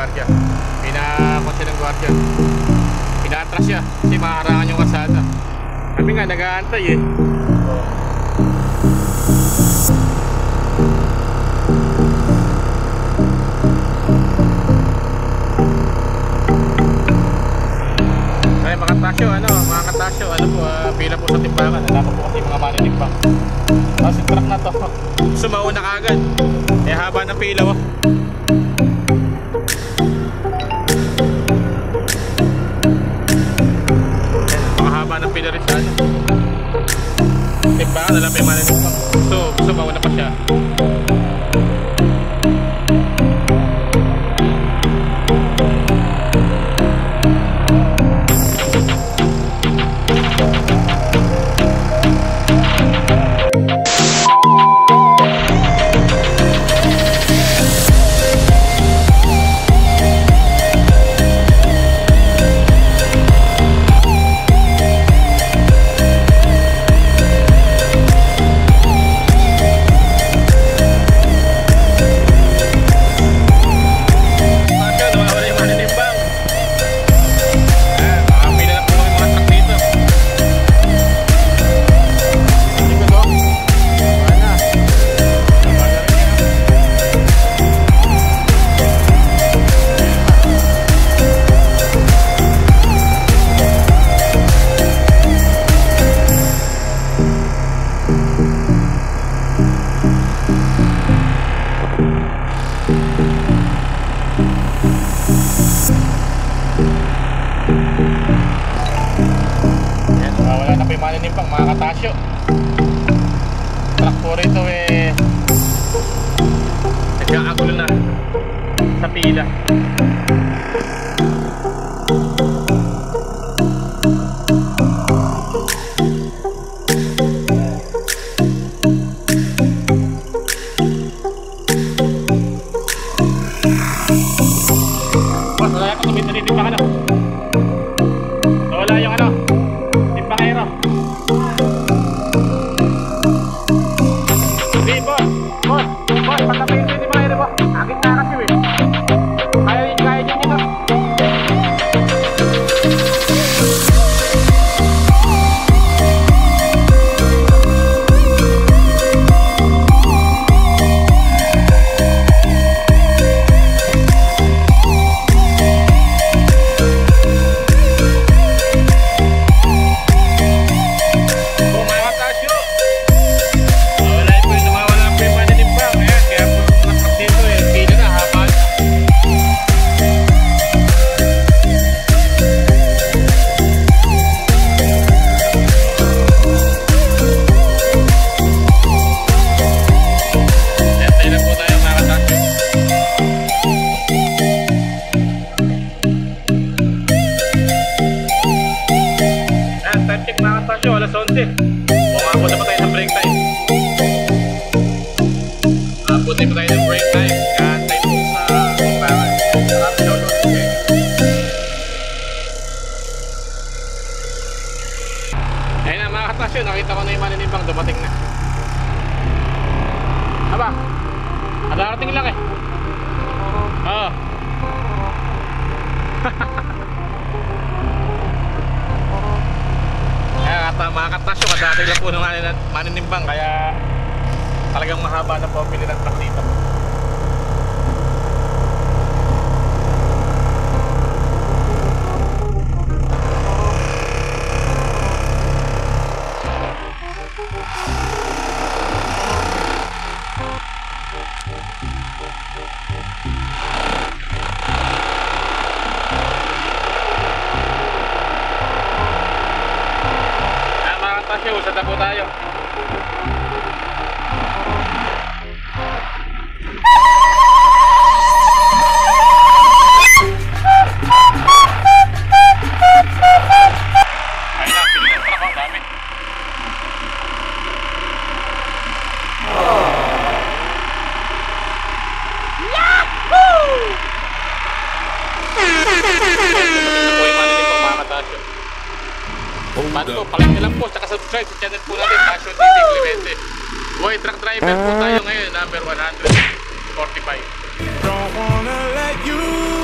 gwardiya. Pinakot siya ng gwardiya. Pinatras siya kasi maharangan yung kalsada. Kami nga nag-aantay eh. Ay mga katasyo, ano po, pila po sa timbangan. Nalaman po kasi mga manitimbang. Tapos yung truck na to, sumauna ka agad. Eh haba ng pila oh. Makahaba ng pila rin sa ano. Timbangan, nalaman yung manitimbang. So, sumauna pa siya. Wala na pa yung maninimbang mga katasyo. Truck po rito eh nagkakagulo na sa pila. Boss, wala ka tumitin pa ka na. Wala yung ano timbangero. Sige boss, pagkapayin ko yung timbangero po. Akin na kasi eh. Kaya nyo nito. Alas 11. Umabot na pa tayo sa break time. Umabot na pa tayo ng break time. Kaantay po sa timbangan. Ayun na mga katasyo, nakita ko na yung maninimbang dumating na. Aba, darating lang eh. Oo. Mga katasyo, kadating lang po ng maninimbang, kaya talagang mahaba na po ang pili ng truck dito. Kasi usad na po tayo. Ayun na, pili ng truck ang dami. Yahoo! Ito po yung maninimbang mga katasyo. Paano po, palike nyo lang po, saka subscribe sa channel po natin, Tasyo TV Clemente. Boy, truck driver po tayo ngayon, number 145. Don't wanna let you